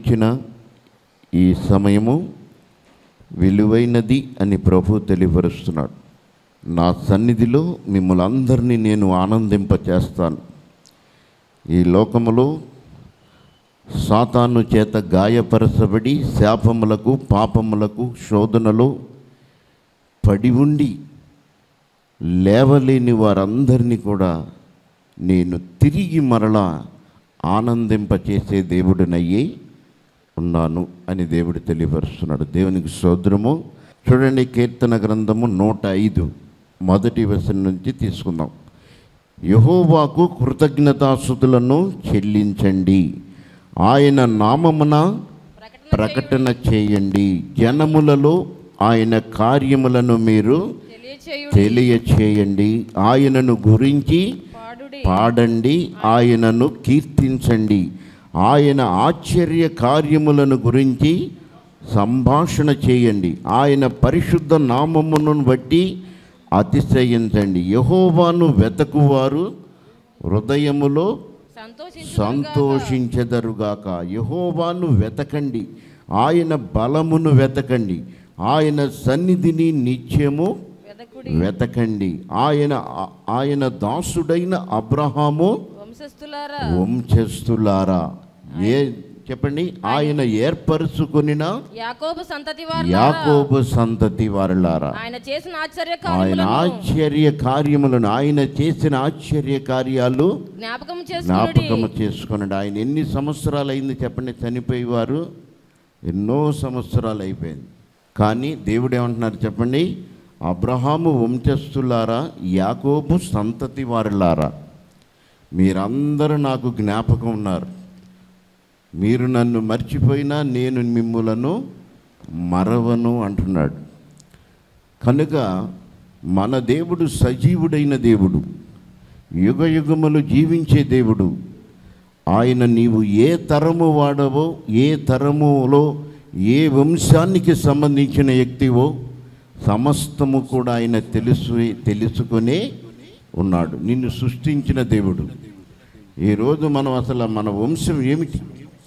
ఇచ్చిన ఈ సమయము విలువైనది అని ప్రభు తెలియపరుస్తున్నాడు. నా సన్నిధిలో మిమ్మల్ని అందరినీ నేను ఆనందింపచేస్తాను. ఈ లోకములో సాతాను చేత గాయపరచబడి శాపములకు పాపములకు శోధనలో పడి ఉండి లేవలేని వారందరినీ కూడా నేను తిరిగి మరలా ఆనందింపచేసే దేవుడినయ్యే ఉన్నాను అని దేవుడు తెలియపరుస్తున్నాడు. దేవునికి స్తోత్రము. చూడండి, కీర్తన గ్రంథము 105 మొదటి వచనం నుంచి తీసుకుందాం. యెహోవాకు కృతజ్ఞతాస్తుతులను చెల్లించండి, ఆయన నామమున ప్రకటన చేయండి, జనములలో ఆయన కార్యములను మీరు తెలియచేయండి, ఆయనను గురించి పాడండి, ఆయనను కీర్తించండి, ఆయన ఆశ్చర్య కార్యములను గురించి సంభాషణ చేయండి, ఆయన పరిశుద్ధ నామమును బట్టి అతిశయించండి. యెహోవాను వెతకువారు హృదయములో సంతోషించెదరుగాక. యెహోవాను వెతకండి, ఆయన బలమును వెతకండి, ఆయన సన్నిధిని నిత్యము వెతకండి. ఆయన దాసుడైన అబ్రహాము వంశస్థులారా చెప్పండి, ఆయన ఏర్పరచుకొనిన యాకోబు సంతతి వారులారా, ఆయన ఆశ్చర్య కార్యములను, ఆయన చేసిన ఆశ్చర్య కార్యాలు జ్ఞాపకము చేసుకొనండి. ఆయన ఎన్ని సంవత్సరాలు అయింది చెప్పండి? చనిపోయేవారు ఎన్నో సంవత్సరాలు అయిపోయింది. కానీ దేవుడు ఏమంటున్నారు చెప్పండి? అబ్రహాము వంశస్థులారా, యాకోబు సంతతి వారులారా, మీరందరూ నాకు జ్ఞాపకం ఉన్నారు. మీరు నన్ను మర్చిపోయినా నేను మిమ్ములను మరవను అంటున్నాడు. కనుక మన దేవుడు సజీవుడైన దేవుడు, యుగ యుగములు జీవించే దేవుడు. ఆయన నీవు ఏ తరము వాడవో, ఏ తరములో ఏ వంశానికి సంబంధించిన వ్యక్తివో సమస్తము కూడా ఆయన తెలుసుకునే ఉన్నాడు. నిన్ను సృష్టించిన దేవుడు. ఈరోజు మనం అసలు మన వంశం ఏమిటి,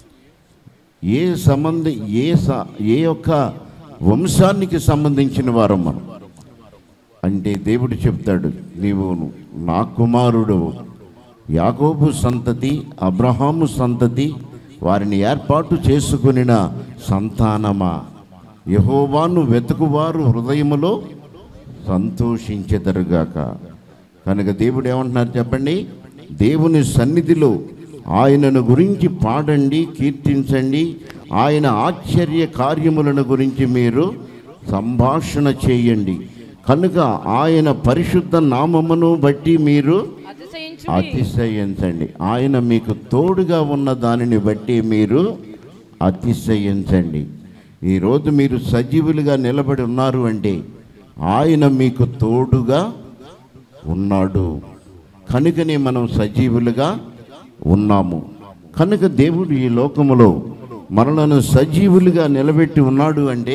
ఏ ఒక్క వంశానికి సంబంధించిన వారం మనం అంటే దేవుడు చెప్తాడు, నీవు నా కుమారుడు, యాకోబు సంతతి, అబ్రహాము సంతతి, వారిని ఏర్పాటు చేసుకొనిన సంతానమా, యెహోవాను వెతుకువారు హృదయములో సంతోషించెదరుగాక. కనుక దేవుడు ఏమంటున్నారు చెప్పండి? దేవుని సన్నిధిలో ఆయనను గురించి పాడండి, కీర్తించండి, ఆయన ఆశ్చర్య కార్యములను గురించి మీరు సంభాషణ చేయండి. కనుక ఆయన పరిశుద్ధ నామమును బట్టి మీరు అతిశయించండి, ఆయన మీకు తోడుగా ఉన్న దానిని బట్టి మీరు అతిశయించండి. ఈరోజు మీరు సజీవులుగా నిలబడి ఉన్నారు అంటే ఆయన మీకు తోడుగా ఉన్నాడు. కనుకనే మనం సజీవులుగా ఉన్నాము. కనుక దేవుడు ఈ లోకములో మనలను సజీవులుగా నిలబెట్టి ఉన్నాడు అంటే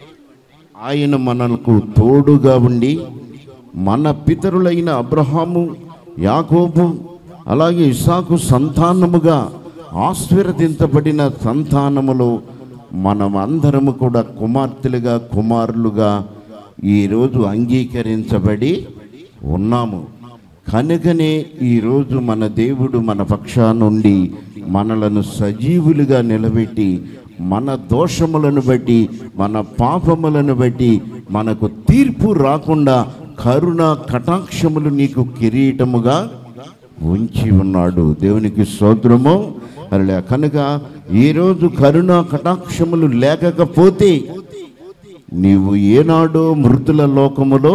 ఆయన మనకు తోడుగా ఉండి, మన పితరులైన అబ్రహాము, యాకోబు, అలాగే ఇస్సాకు సంతానముగా ఆశీర్వదించబడిన సంతానములో మనం అందరము కూడా కుమార్తెలుగా, కుమారులుగా ఈరోజు అంగీకరించబడి ఉన్నాము. కనుకనే ఈరోజు మన దేవుడు మన పక్షానుండి మనలను సజీవులుగా నిలబెట్టి, మన దోషములను బట్టి, మన పాపములను బట్టి మనకు తీర్పు రాకుండా కరుణ కటాక్షములు నీకు కిరీటముగా ఉంచి ఉన్నాడు. దేవునికి స్తోత్రము. అలా కనుక ఈరోజు కరుణ కటాక్షములు లేకపోతే నీవు ఏనాడో మృతుల లోకములో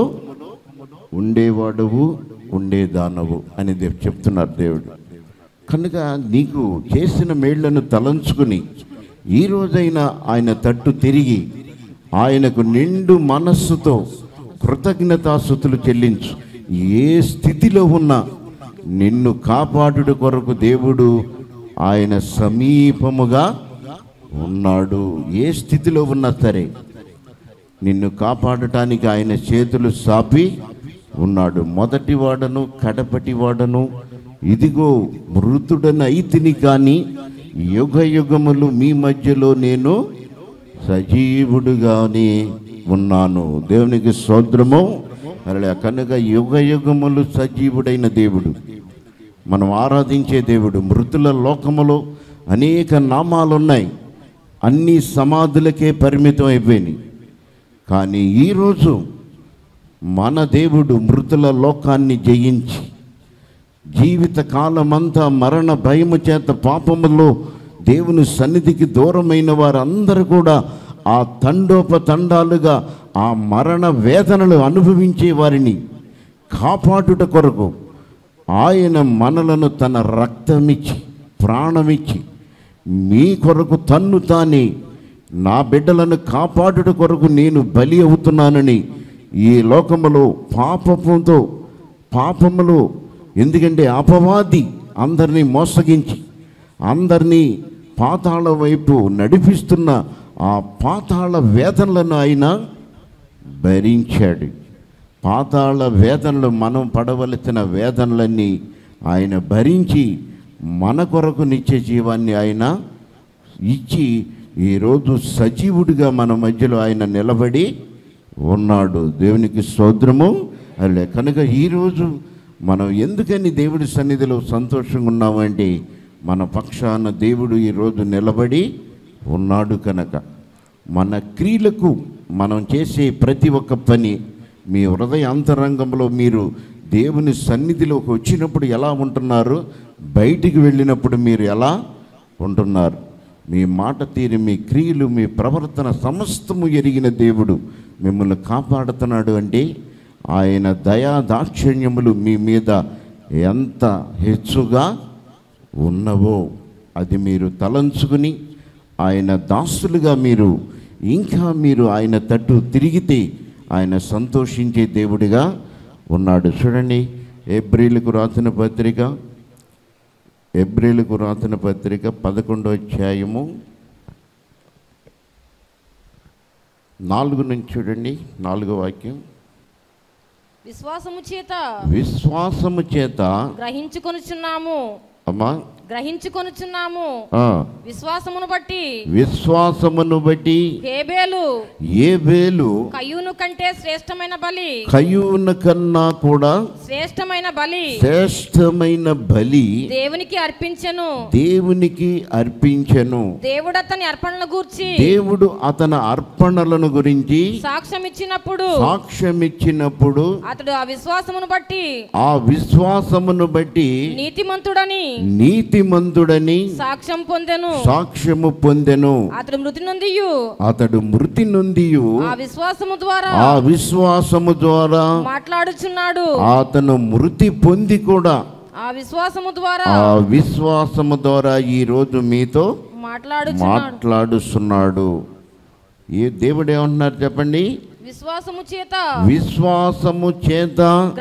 ఉండేవాడవు, ఉండేదానవు అని చెప్తున్నారు దేవుడు. కనుక నీకు చేసిన మేళ్లను తలంచుకుని ఈరోజైనా ఆయన తట్టు తిరిగి ఆయనకు నిండు మనస్సుతో కృతజ్ఞతాస్తుతులు చెల్లించు. ఏ స్థితిలో ఉన్నా నిన్ను కాపాడుట కొరకు దేవుడు ఆయన సమీపముగా ఉన్నాడు. ఏ స్థితిలో ఉన్నా సరే నిన్ను కాపాడటానికి ఆయన చేతులు సాపి ఉన్నాడు. మొదటి వాడను, కడపటి వాడను, ఇదిగో మృతుడనైతిని కానీ యుగ యుగములు మీ మధ్యలో నేను సజీవుడుగానే ఉన్నాను. దేవునికి స్తోత్రము. అలా కనుక యుగ యుగములు సజీవుడైన దేవుడు, మనం ఆరాధించే దేవుడు. మృతుల లోకములో అనేక నామాలు ఉన్నాయి, అన్ని సమాధులకే పరిమితం అయిపోయినాయి. కానీ ఈరోజు మన దేవుడు మృతుల లోకాన్ని జయించి జీవిత కాలమంతా మరణ భయము చేత పాపములో దేవుని సన్నిధికి దూరమైన వారందరూ కూడా ఆ తండోపతండాలుగా ఆ మరణ వేదనలు అనుభవించే వారిని కాపాడుట కొరకు ఆయన మనలను తన రక్తమిచ్చి ప్రాణమిచ్చి మీ కొరకు తన్ను తానే నా బిడ్డలను కాపాడుట కొరకు నేను బలి అవుతున్నానని ఈ లోకములో పాపములో ఎందుకంటే అపవాది అందరినీ మోసగించి అందరినీ పాతాళ వైపు నడిపిస్తున్న ఆ పాతాళ వేదనలను ఆయన భరించాడు. పాతాళ వేదనలు, మనం పడవలసిన వేదనలన్నీ ఆయన భరించి మన కొరకు నిత్య జీవాన్ని ఆయన ఇచ్చి ఈరోజు సజీవుడిగా మన మధ్యలో ఆయన నిలబడి ఉన్నాడు. దేవునికి స్తోత్రము. అలా కనుక ఈరోజు మనం ఎందుకని దేవుడి సన్నిధిలో సంతోషంగా ఉన్నామంటే మన పక్షాన దేవుడు ఈరోజు నిలబడి ఉన్నాడు కనుక. మన క్రియలకు మనం చేసే ప్రతి ఒక్క పని, మీ హృదయ అంతరంగంలో మీరు దేవుని సన్నిధిలోకి వచ్చినప్పుడు ఎలా ఉంటున్నారు, బయటికి వెళ్ళినప్పుడు మీరు ఎలా ఉంటున్నారు, మీ మాట తీరు, మీ క్రియలు, మీ ప్రవర్తన సమస్తము ఎరిగిన దేవుడు మిమ్మల్ని కాపాడుతున్నాడు. అంటే ఆయన దయా దాక్షిణ్యములు మీ మీద ఎంత హెచ్చుగా ఉన్నవో అది మీరు తలంచుకుని ఆయన దాసులుగా మీరు ఆయన తట్టు తిరిగితే ఆయన సంతోషించే దేవుడిగా ఉన్నాడు. చూడండి, ఎబ్రీలకు రాసిన పత్రిక 11వ అధ్యాయము 4 నుంచి చూడండి, 4వ వాక్యం. విశ్వాసము చేత గ్రహించుకొనుచున్నాము. అమ్మా, గ్రహించుకొనుచున్నాము. విశ్వాసమును బట్టి హేబేలు కయ్యూను కంటే శ్రేష్టమైన బలి, కయ్యూను కన్నా కూడా శ్రేష్టమైన బలి దేవునికి అర్పించెను. దేవుడు అతని అర్పణలను గురించి సాక్ష్యం ఇచ్చినప్పుడు అతడు ఆ విశ్వాసమును బట్టి నీతిమంతుడని సాక్ష్యము పొందెను. అతడు మృతి నొందియు ఆ విశ్వాసము ద్వారా మాట్లాడుచున్నాడు. అతను మృతి పొంది కూడా ఆ విశ్వాసము ద్వారా ఈ రోజు మీతో మాట్లాడుచున్నాడు. ఏ దేవుడు ఏమంటున్నారు చెప్పండి? విశ్వాసము చేత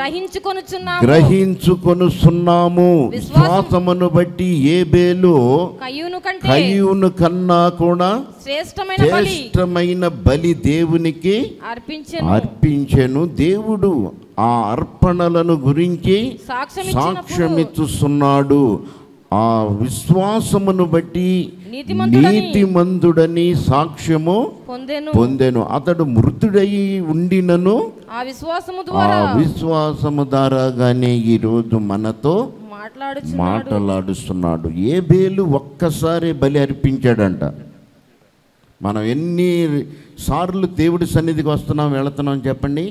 గ్రహించుకొనుచున్నాము. విశ్వాసమును బట్టి హేబేలు కయ్యూను కన్నా కూడా శ్రేష్టమైన బలి దేవునికి అర్పించెను. దేవుడు ఆ అర్పణలను గురించి సాక్ష్యమిచ్చుచున్నాడు. ఆ విశ్వాసమును బట్టి నీతిమంతుడని సాక్ష్యము పొందెను. అతడు మృతుడై ఉండినను ఆ విశ్వాసము ద్వారాగానే ఈ రోజు మనతో మాట్లాడుస్తున్నాడు. హేబేలు ఒక్కసారి బలి అర్పించాడంట. మనం ఎన్ని సార్లు దేవుడి సన్నిధికి వస్తున్నాం, వెళుతున్నాం చెప్పండి?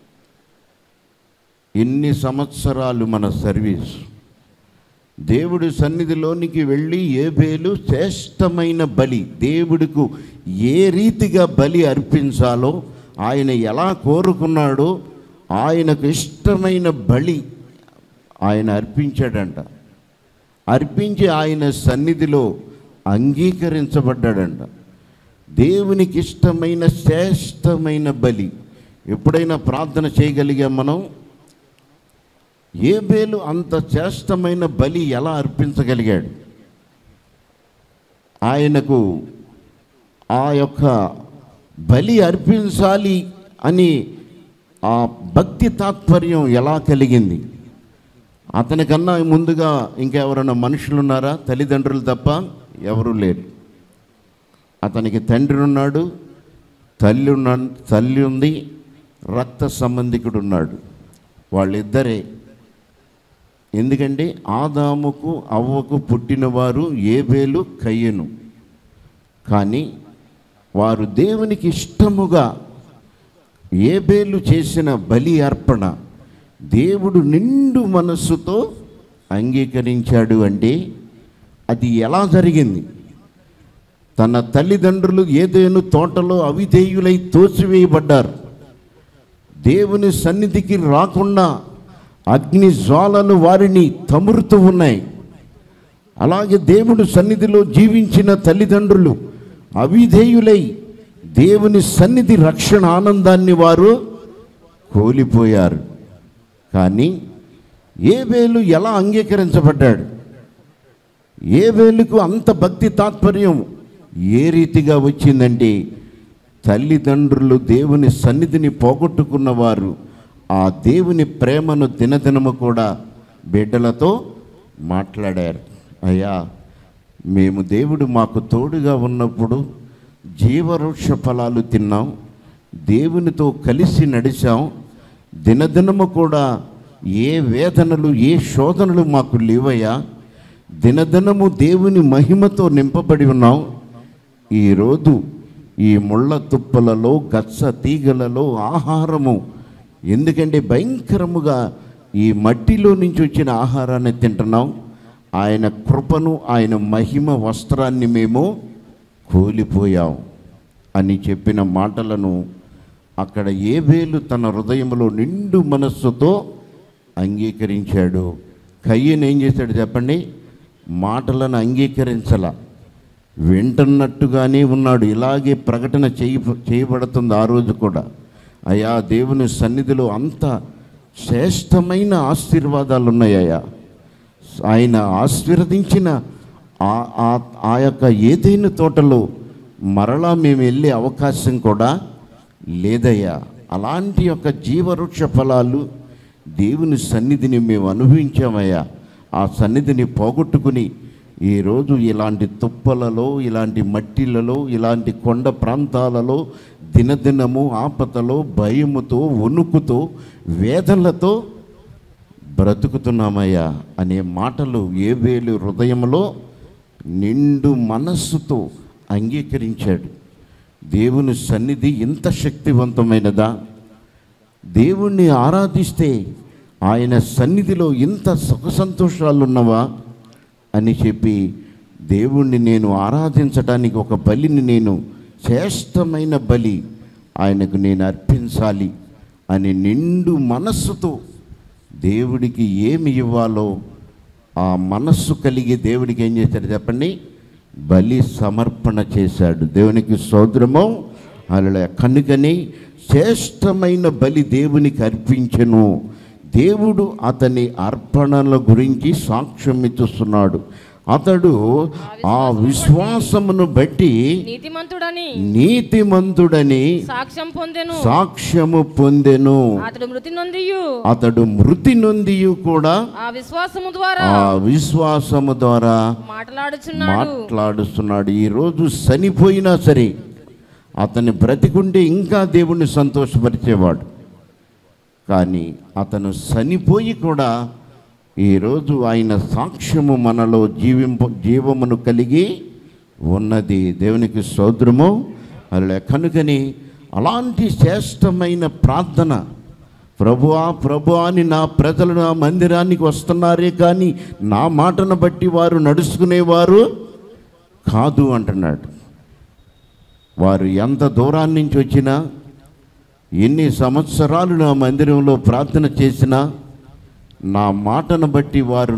ఎన్ని సంవత్సరాలు మన సర్వీస్. దేవుడి సన్నిధిలోనికి వెళ్ళి హేబేలు శ్రేష్టమైన బలి, దేవుడికి ఏ రీతిగా బలి అర్పించాలో ఆయన ఎలా కోరుకున్నాడో ఆయనకు ఇష్టమైన బలి ఆయన అర్పించాడంట. అర్పించి ఆయన సన్నిధిలో అంగీకరించబడ్డాడంట. దేవునికి ఇష్టమైన శ్రేష్టమైన బలి. ఎప్పుడైనా ప్రార్థన చేయగలిగాం మనం? హేబేలు అంత శ్రేష్టమైన బలి ఎలా అర్పించగలిగాడు? ఆయనకు ఆ యొక్క బలి అర్పించాలి అని ఆ భక్తి తాత్పర్యం ఎలా కలిగింది? అతనికన్నా ముందుగా ఇంకెవరైనా మనుషులు ఉన్నారా? తల్లిదండ్రులు తప్ప ఎవరూ లేరు. అతనికి తండ్రి ఉన్నాడు, తల్లి ఉంది, రక్త సంబంధికుడు ఉన్నాడు. వాళ్ళిద్దరే. ఎందుకంటే ఆదాముకు అవ్వకు పుట్టినవారు ఏబేలు కయ్యను. కానీ వారు దేవునికి ఇష్టముగా ఏబేలు చేసిన బలి అర్పణ దేవుడు నిండు మనస్సుతో అంగీకరించాడు. అంటే అది ఎలా జరిగింది? తన తల్లిదండ్రులు ఏదేను తోటలో అవిధేయులై తోసివేయబడ్డారు. దేవుని సన్నిధికి రాకుండా అగ్ని జ్వాలలు వారిని తమురుతూ ఉన్నాయి. అలాగే దేవుడు సన్నిధిలో జీవించిన తల్లిదండ్రులు అవిధేయులై దేవుని సన్నిధి రక్షణ ఆనందాన్ని వారు కోల్పోయారు. కానీ ఏబేలు ఎలా అంగీకరించబడ్డాడు? ఏబేలుకు అంత భక్తి తాత్పర్యం ఏ రీతిగా వచ్చిందంటే, తల్లిదండ్రులు దేవుని సన్నిధిని పోగొట్టుకున్నవారు ఆ దేవుని ప్రేమను దినదినము కూడా బిడ్డలతో మాట్లాడారు. అయ్యా, మేము దేవుడు మాకు తోడుగా ఉన్నప్పుడు జీవవృక్ష ఫలాలు తిన్నాం, దేవునితో కలిసి నడిచాం, దినదినము కూడా ఏ వేదనలు ఏ శోధనలు మాకు లేవయ్యా, దినదినము దేవుని మహిమతో నింపబడి ఉన్నాం. ఈరోజు ఈ ముళ్ళ తుప్పలలో గచ్చ తీగలలో ఆహారము, ఎందుకంటే భయంకరముగా ఈ మట్టిలో నుంచి వచ్చిన ఆహారాన్ని తింటున్నాం, ఆయన కృపను ఆయన మహిమ వస్త్రాన్ని మేము కోల్పోయాం అని చెప్పిన మాటలను అక్కడ ఏబేలు తన హృదయంలో నిండు మనస్సుతో అంగీకరించాడు. కయ్యను ఏం చేశాడు చెప్పండి? మాటలను అంగీకరించాల, వింటున్నట్టుగానే ఉన్నాడు. ఇలాగే ప్రకటన చేయబడుతుంది ఆ రోజు కూడా. అయ్యా, దేవుని సన్నిధిలో అంత శ్రేష్టమైన ఆశీర్వాదాలు ఉన్నాయ్యా. ఆయన ఆశీర్వదించిన ఆ యొక్క ఏదైనా తోటలో మరలా మేము వెళ్ళే అవకాశం కూడా లేదయ్యా. అలాంటి యొక్క జీవవృక్ష ఫలాలు దేవుని సన్నిధిని మేము అనుభవించామయ్యా. ఆ సన్నిధిని పోగొట్టుకుని ఈరోజు ఇలాంటి తుప్పలలో, ఇలాంటి మట్టిలలో, ఇలాంటి కొండ ప్రాంతాలలో దినదినము ఆపదలో, భయముతో, వణుకుతో, వేదనలతో బ్రతుకుతున్నామయ్యా అనే మాటలు ఏబేలు హృదయంలో నిండు మనస్సుతో అంగీకరించాడు. దేవుని సన్నిధి ఇంత శక్తివంతమైనదా? దేవుణ్ణి ఆరాధిస్తే ఆయన సన్నిధిలో ఇంత సుఖ సంతోషాలు ఉన్నవా అని చెప్పి, దేవుణ్ణి నేను ఆరాధించడానికి ఒక బలిని, నేను శ్రేష్టమైన బలి ఆయనకు నేను అర్పించాలి అని నిండు మనస్సుతో దేవుడికి ఏమి ఇవ్వాలో ఆ మనస్సు కలిగి దేవుడికి ఏం చేశాడు చెప్పండి? బలి సమర్పణ చేశాడు. దేవునికి స్తోత్రము. అలా కనుకని శ్రేష్టమైన బలి దేవునికి అర్పించెను. దేవుడు అతని అర్పణల గురించి సాక్ష్యం ఇస్తున్నాడు. అతడు ఆ విశ్వాసమును బట్టి నీతిమంతుడని సాక్ష్యము పొందెను. అతడు మృతి నొందియు కూడా ఆ విశ్వాసము ద్వారా మాట్లాడుతున్నాడు. ఈరోజు చనిపోయినా సరే అతను బ్రతికుంటే ఇంకా దేవుణ్ణి సంతోషపరిచేవాడు. కానీ అతను చనిపోయి కూడా ఈరోజు ఆయన సాక్ష్యము మనలో జీవమును కలిగి ఉన్నది. దేవునికి స్తోత్రము. అలా కనుకని అలాంటి శ్రేష్టమైన ప్రార్థన, ప్రభువా ప్రభువా అని నా ప్రజలు నా మందిరానికి వస్తున్నారే కానీ నా మాటను బట్టి వారు నడుచుకునేవారు కాదు అంటున్నాడు. వారు ఎంత దూరాన్ని నుంచి వచ్చినా, ఎన్ని సంవత్సరాలు నా మందిరంలో ప్రార్థన చేసినా నా మాటను బట్టి వారు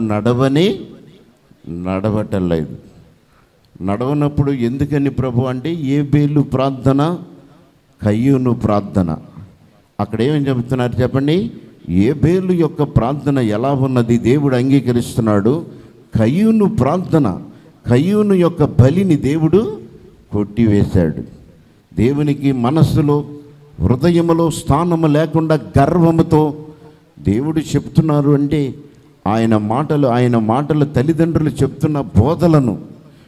నడవటలేదు. నడవనప్పుడు ఎందుకని ప్రభు అంటే ఏబేలు ప్రార్థన, కయ్యూను ప్రార్థన. అక్కడ ఏమని చెబుతున్నారు చెప్పండి? ఏబేలు యొక్క ప్రార్థన ఎలా ఉన్నది దేవుడు అంగీకరిస్తున్నాడు. కయ్యూను ప్రార్థన, కయ్యూను యొక్క బలిని దేవుడు కొట్టివేశాడు. దేవునికి మనస్సులో హృదయములో స్థానము లేకుండా గర్వముతో దేవుడు చెప్తున్నారు అంటే ఆయన మాటలు తల్లిదండ్రులు చెప్తున్న బోధలను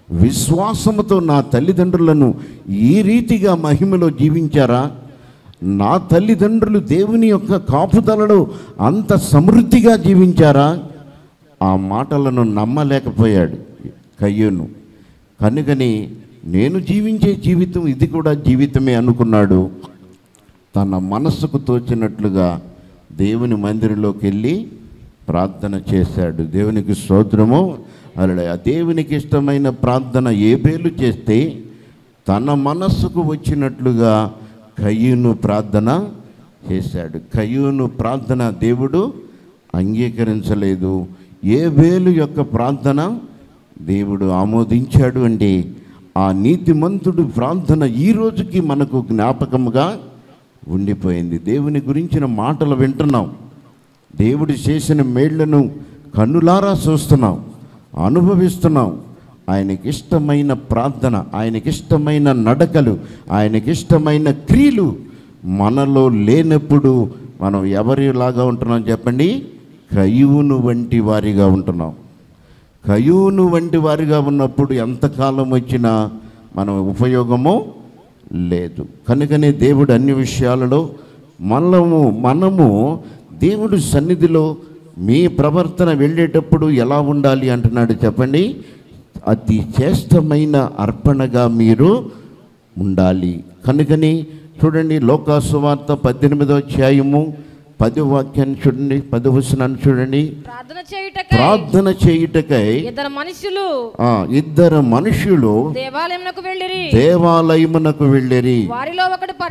విశ్వాసముతో నా తల్లిదండ్రులను ఈ రీతిగా మహిమలో జీవించారా? నా తల్లిదండ్రులు దేవుని యొక్క కాపుదలలో అంత సమృద్ధిగా జీవించారా? ఆ మాటలను నమ్మలేకపోయాడు కయ్యూను. కనుకని నేను జీవించే జీవితం ఇది కూడా జీవితమే అనుకున్నాడు. తన మనస్సుకు తోచినట్లుగా దేవుని మందిరంలోకి వెళ్ళి ప్రార్థన చేశాడు. దేవునికి స్తోత్రము. హల్లెలూయా. దేవునికి ఇష్టమైన ప్రార్థన ఏబేలు చేస్తే తన మనస్సుకు వచ్చినట్లుగా కయ్యూను ప్రార్థన చేశాడు. కయ్యూను ప్రార్థన దేవుడు అంగీకరించలేదు. ఏబేలు యొక్క ప్రార్థన దేవుడు ఆమోదించాడు. అంటే ఆ నీతిమంతుడు ప్రార్థన ఈ రోజుకి మనకు జ్ఞాపకముగా ఉండిపోయింది. దేవుని గురించిన మాటలు వింటున్నాం, దేవుడు చేసిన మేళ్లను కన్నులారా చూస్తున్నాం, అనుభవిస్తున్నాం. ఆయనకిష్టమైన ప్రార్థన, ఆయనకిష్టమైన నడకలు, ఆయనకిష్టమైన క్రియలు మనలో లేనప్పుడు మనం ఎవరిలాగా ఉంటున్నాం చెప్పండి? కయ్యూను వంటి వారిగా ఉంటున్నాం. కయ్యూను వంటి వారిగా ఉన్నప్పుడు ఎంతకాలం వచ్చినా మనం ఉపయోగము లేదు. కనుకనే దేవుడు అన్ని విషయాలలో మనము దేవుడి సన్నిధిలో మీ ప్రవర్తన వెళ్ళేటప్పుడు ఎలా ఉండాలి అంటున్నాడు చెప్పండి? అతి శ్రేష్టమైన అర్పణగా మీరు ఉండాలి. కనుకని చూడండి, లోకాసు వార్త 18వ అధ్యాయము 10వ వాక్యాన్ని చూడండి, 10వ వచనాన్ని చూడండి. ప్రార్థన చేయుటకై ఇద్దరు మనుషులు దేవాలయమునకు వెళ్ళిరి. వారిలో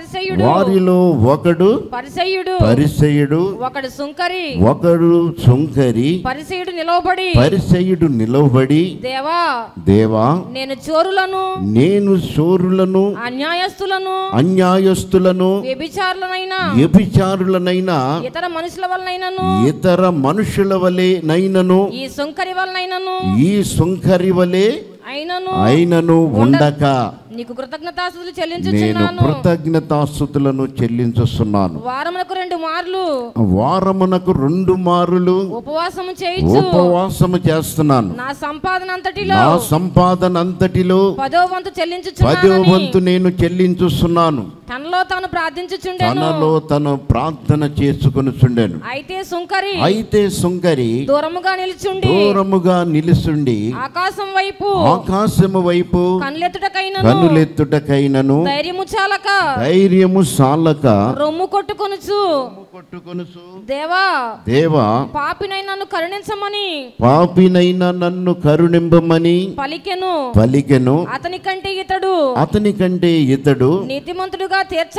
ఒకడు పరిసయ్యుడు, ఒకడు సుంకరి. పరిసయ్యుడు నిలవబడి దేవా నేను చోరులను అన్యాయస్తులను వ్యభిచారులనైనా ఇతర మనుషుల వలె నైనను ఈ సుంకరి వలె అయినను ఉండక నీకు నేను కృతజ్ఞతాస్తుతులను చెల్లించుస్తున్నాను. వారమునకు 2 మారులు ఉపవాసము చేస్తున్నాను. నా సంపాదన అంతటిలో 10వ వంతు నేను చెల్లించుస్తున్నాను. తనలో తను ప్రార్థన చేసుకొనుచుండెను. అయితే సుంకరి దూరముగా నిలుచుండి ఆకాశము వైపు కన్నులెత్తుటకైనను ధైర్యము చాలక రొమ్ము కొట్టుకొనుచు దేవా పాపినైనా నన్ను కరుణింపమని పలికెను. అతని కంటే ఇతడు నీతిమంతుడుగా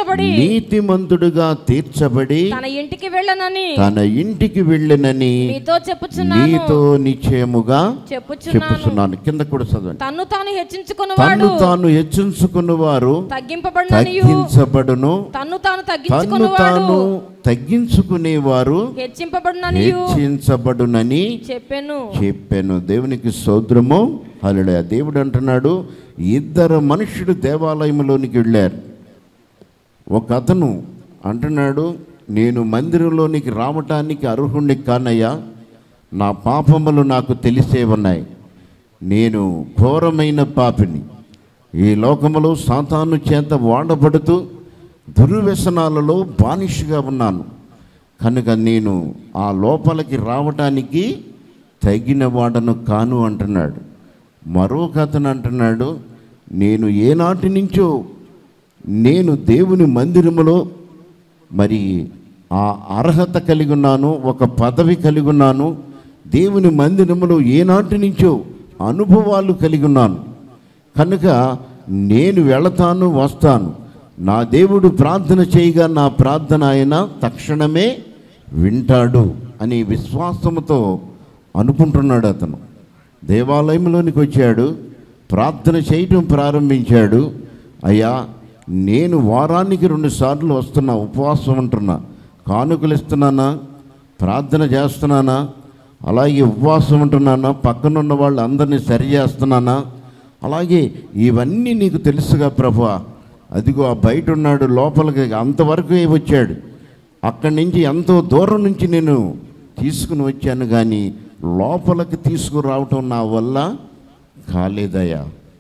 తీర్చబడి తన ఇంటికి వెళ్ళనని నీతో నిశ్చయముగా చెప్పుచున్నాను. కింద కూడా చదవండి. తన్ను తాను హెచ్చించుకున్నవారు తగ్గించబడును, తన్ను తాను తగ్గించుకునేవారు హెచ్చించబడునని చెప్పాను. దేవునికి స్తోత్రము. హల్లెలూయా. దేవుడు అంటున్నాడు, ఇద్దరు మనుషులు దేవాలయంలోనికి వెళ్ళారు. ఒక అతను అంటున్నాడు, నేను మందిరంలోనికి రావటానికి అర్హుణ్ణి కానయ్యా, నా పాపములు నాకు తెలిసే ఉన్నాయి. నేను ఘోరమైన పాపిని, ఈ లోకములో సాతాను చేత వాడబడుతూ దుర్వ్యసనాలలో బానిసగా ఉన్నాను. కనుక నేను ఆ లోపలికి రావటానికి తగిన వాడను కాను అంటున్నాడు. మరొక అతను అంటున్నాడు, నేను ఏనాటి నుంచో నేను దేవుని మందిరములో మరి ఆ అర్హత కలిగి ఉన్నాను, ఒక పదవి కలిగి ఉన్నాను. దేవుని మందిరములో ఏనాటి నుంచో అనుభవాలు కలిగి ఉన్నాను. కనుక నేను వెళతాను, వస్తాను. నా దేవుడు ప్రార్థన చేయగా నా ప్రార్థన ఆయన తక్షణమే వింటాడు అని విశ్వాసముతో అనుకుంటున్నాడు. అతను దేవాలయంలోనికి వచ్చాడు, ప్రార్థన చేయటం ప్రారంభించాడు. అయ్యా, నేను వారానికి 2 సార్లు వస్తున్నా, ఉపవాసం ఉంటున్నా, కానుకలు ఇస్తున్నానా, ప్రార్థన చేస్తున్నానా, అలాగే ఉపవాసం ఉంటున్నానా, పక్కనున్న వాళ్ళు అందరినీ సరి చేస్తున్నానా, అలాగే ఇవన్నీ నీకు తెలుసుగా ప్రభువా. అదిగో ఆ బయట ఉన్నాడు, లోపలికి అంతవరకు వచ్చాడు, అక్కడి నుంచి ఎంతో దూరం నుంచి నేను తీసుకుని వచ్చాను, కానీ లోపలికి తీసుకురావటం నా వల్ల కాలేదయ్యా.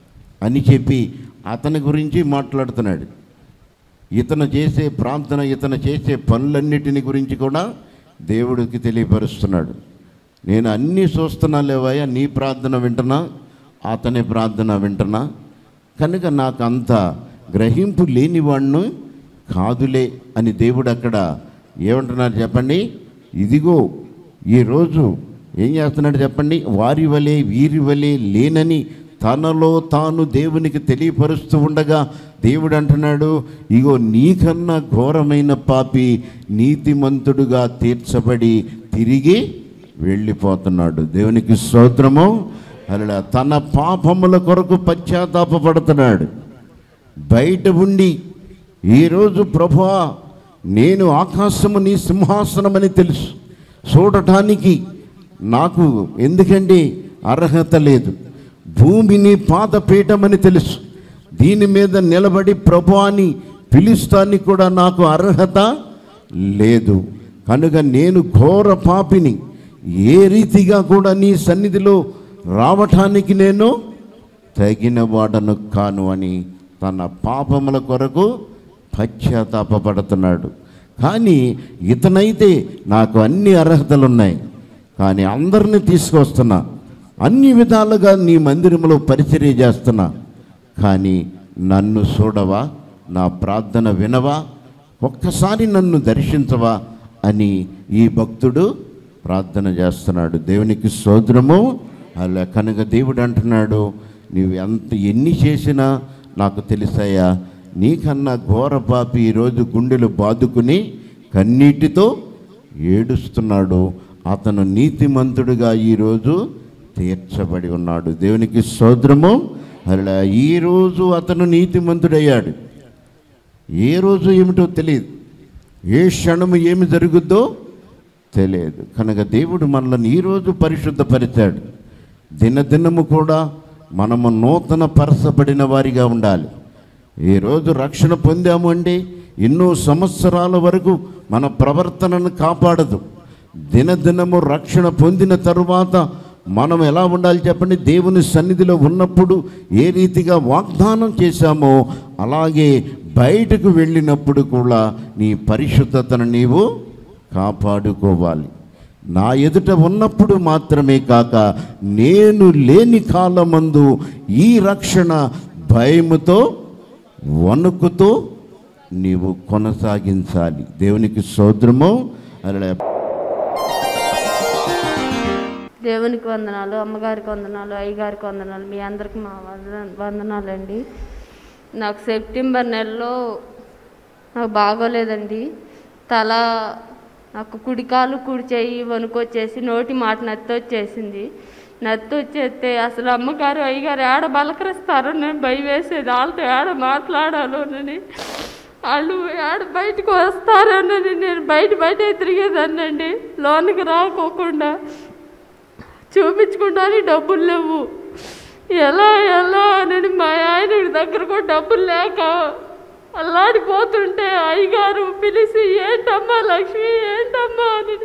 అని చెప్పి అతని గురించి మాట్లాడుతున్నాడు. ఇతను చేసే ప్రార్థన, ఇతను చేసే పనులన్నిటిని గురించి కూడా దేవుడికి తెలియపరుస్తున్నాడు. నేను అన్నీ చూస్తున్నా లేవయ్యా, నీ ప్రార్థన వింటున్నా, అతని ప్రార్థన వింటున్నా, కనుక నాకు అంత గ్రహింపు లేనివాణ్ణు కాదులే అని దేవుడు అక్కడ ఏమంటున్నారు చెప్పండి? ఇదిగో ఈరోజు ఏం చేస్తున్నాడు చెప్పండి? వారి వలె వీరి వలె లేనని తనలో తాను దేవునికి తెలియపరుస్తూ ఉండగా దేవుడు అంటున్నాడు, ఇగో నీకన్నా ఘోరమైన పాపి నీతిమంతుడుగా తీర్చబడి తిరిగి వెళ్ళిపోతున్నాడు. దేవునికి స్తోత్రము. అలా తన పాపముల కొరకు పశ్చాత్తాపపడుతున్నాడు. బయట ఉండి ఈరోజు ప్రభువా, నేను ఆకాశము నీ సింహాసనమని తెలుసు, చూడటానికి నాకు ఎందుకంటే అర్హత లేదు. భూమిని పాదపీఠమని తెలుసు, దీని మీద నిలబడి ప్రభువాని పిలుస్తానికి కూడా నాకు అర్హత లేదు. కనుక నేను ఘోర పాపిని, ఏ రీతిగా కూడా నీ సన్నిధిలో రావటానికి నేను తగిన వాడను కాను అని తన పాపముల కొరకు పశ్చాత్తాపపడుతున్నాడు. కానీ ఇతనైతే నాకు అన్ని అర్హతలు ఉన్నాయి, కానీ అందరినీ తీసుకొస్తున్నా, అన్ని విధాలుగా నీ మందిరంలో పరిచర్య చేస్తున్నా, కానీ నన్ను చూడవా, నా ప్రార్థన వినవా, ఒక్కసారి నన్ను దర్శించవా అని ఈ భక్తుడు ప్రార్థన చేస్తున్నాడు. దేవునికి స్తోత్రము. అలా కనుక దేవుడు అంటున్నాడు, నీవు ఎన్ని చేసినా నాకు తెలుసయ్యా, నీకన్నా ఘోర పాపి ఈరోజు గుండెలు బాదుకుని కన్నీటితో ఏడుస్తున్నాడు. అతను నీతిమంతుడుగా ఈరోజు తీర్చబడి ఉన్నాడు. దేవునికి స్తోత్రము. అలా ఈరోజు అతను నీతిమంతుడయ్యాడు. ఏ రోజు ఏమిటో తెలియదు, ఏ క్షణము ఏమి జరుగుద్దో తెలియదు. కనుక దేవుడు మనల్ని ఈరోజు పరిశుద్ధపరిచాడు. దినదినము కూడా మనము నూతన పరచబడిన వారిగా ఉండాలి. ఈరోజు రక్షణ పొందాము అంటే ఎన్నో సంవత్సరాల వరకు మన ప్రవర్తనను కాపాడదు. దినదినము రక్షణ పొందిన తరువాత మనం ఎలా ఉండాలి చెప్పండి? దేవుని సన్నిధిలో ఉన్నప్పుడు ఏ రీతిగా వాగ్దానం చేశామో అలాగే బయటకు వెళ్ళినప్పుడు కూడా నీ పరిశుద్ధతను నీవు కాపాడుకోవాలి. నా ఎదుట ఉన్నప్పుడు మాత్రమే కాక నేను లేని కాలమందు ఈ రక్షణ భయముతో వణుకుతో నీవు కొనసాగించాలి. దేవునికి స్తోత్రము. అలా దేవునికి వందనాలు, అమ్మగారికి వందనాలు, అయ్యగారికి వందనాలు, మీ అందరికి మా వందనాలండి. నాకు సెప్టెంబర్ నెలలో నాకు బాగోలేదండి. నాకు కుడికాలు కుడి చేయి వణుకొచ్చేసి నోటి మాట నత్తి వచ్చేసింది. నత్తి వచ్చేస్తే అసలు అమ్మగారు అయ్యగారు ఏడ బలకరిస్తారో నేను భయం వేసేది. వాళ్ళతో ఏడ మాట్లాడాలోనని, వాళ్ళు ఏడ బయటకు వస్తారోనని నేను బయట తిరిగేదాన్నండి. లోనికి రాకోకుండా చూపించుకుంటాను, డబ్బులు లేవు. ఎలా అని మా ఆయన దగ్గర కూడా డబ్బులు లేక అల్లాడిపోతుంటే అయ్యగారు పిలిచి, ఏంటమ్మా లక్ష్మి, ఏంటమ్మా అని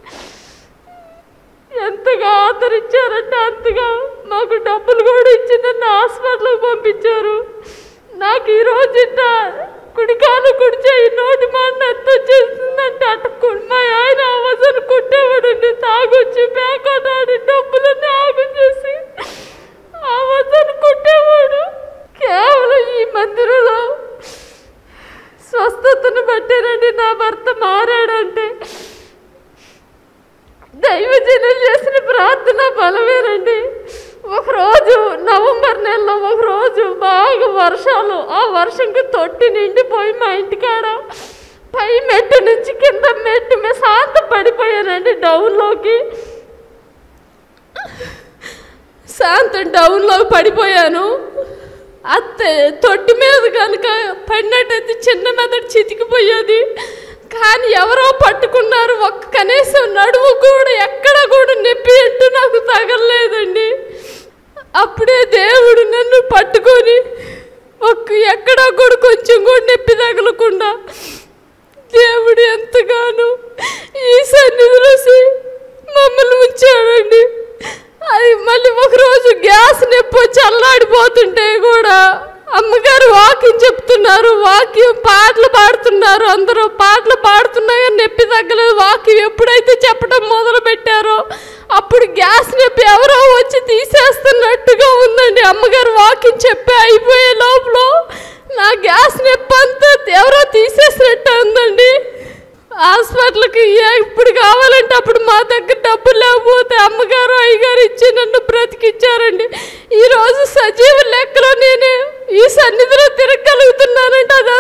ఎంతగా ఆదరించారంటే అంతగా మాకు డబ్బులు కూడా ఇచ్చి నన్ను హాస్పిటల్కి పంపించారు. నాకు ఈరోజు కుడికాలు కుడిచేయి నోటి మాట ఎంత వచ్చేసిందంటే మా ఆయన అవసరం కుట్టేవాడండి. తాగొచ్చి పేకాటాడి డబ్బులన్నీ ఆగం చేసి అవసరం కుట్టేవాడు. కేవలం ఈ మందిరంలో స్వస్థతను బట్టేనండి నా భర్త మారాడంటే దైవజనులు చేసిన ప్రార్థన బలమేనండి. ఒకరోజు నవంబర్ నెలలో ఒకరోజు బాగా వర్షాలు, ఆ వర్షంకి తొట్టి నిండిపోయి మా ఇంటికాడ పై మెట్టు నుంచి కింద మెట్టు మీద శాంత పడిపోయానండి. డౌన్లోకి పడిపోయాను. తొట్టి మీద కనుక పడినట్టయితే చిన్న మెదడు చితికిపోయేది. కానీ ఎవరో పట్టుకున్నారు. కనీసం నడుము కూడా ఎక్కడ కూడా నొప్పి అంటూ నాకు తగలలేదండి. అప్పుడే దేవుడు నన్ను పట్టుకొని ఎక్కడా కూడా కొంచెం కూడా నొప్పి తగలకుండా దేవుడు ఎంతగానో ఈ సన్నిధిలో మమ్మల్ని ఉంచాడండి. అది మళ్ళీ ఒకరోజు గ్యాస్ నొప్పి చల్లాడిపోతుంటే కూడా అమ్మగారు వాకింగ్ చెప్తున్నారు, వాక్యం పాటలు పాడుతున్నారు, అందరూ పాటలు పాడుతున్నా కానీ నొప్పి తగ్గలేదు. వాక్యం ఎప్పుడైతే చెప్పడం మొదలు పెట్టారో అప్పుడు గ్యాస్ నొప్పి ఎవరో వచ్చి తీసేస్తున్నట్టుగా ఉందండి. అమ్మగారు వాకింగ్ చెప్పి అయిపోయే లోపల నా గ్యాస్ నొప్పి అంతా ఎవరో తీసేసినట్టు ఉందండి. హాస్పిటల్కి ఇప్పుడు కావాలంటే అప్పుడు మా దగ్గర డబ్బులు లేకపోతే అమ్మగారు అయ్యగారు ఇచ్చి నన్ను బ్రతికిచ్చారండి. ఈరోజు సజీవ లెక్కలో నేను ఈ సన్నిధిలో తిరగలుగుతున్నానంటే అది